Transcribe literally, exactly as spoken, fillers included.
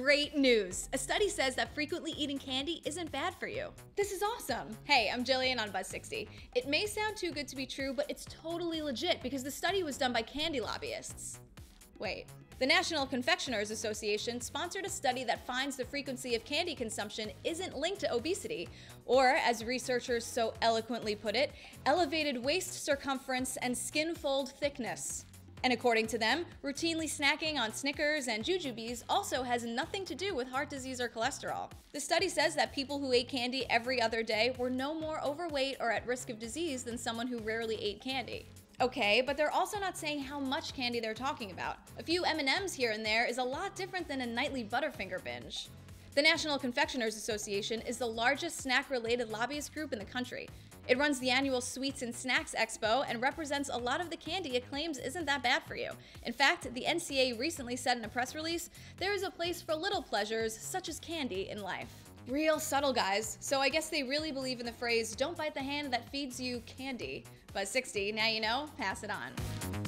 great news. A study says that frequently eating candy isn't bad for you. This is awesome. Hey, I'm Jillian on Buzz sixty. It may sound too good to be true, but it's totally legit because the study was done by candy lobbyists. Wait. The National Confectioners Association sponsored a study that finds the frequency of candy consumption isn't linked to obesity, or, as researchers so eloquently put it, elevated waist circumference and skin fold thickness. And according to them, routinely snacking on Snickers and jujubes also has nothing to do with heart disease or cholesterol. The study says that people who ate candy every other day were no more overweight or at risk of disease than someone who rarely ate candy. Okay, but they're also not saying how much candy they're talking about. A few M and M's here and there is a lot different than a nightly Butterfinger binge. The National Confectioners Association is the largest snack-related lobbyist group in the country. It runs the annual Sweets and Snacks Expo and represents a lot of the candy it claims isn't that bad for you. In fact, the N C A recently said in a press release, there is a place for little pleasures such as candy in life. Real subtle, guys. So I guess they really believe in the phrase, don't bite the hand that feeds you candy. Buzz sixty, now you know, pass it on.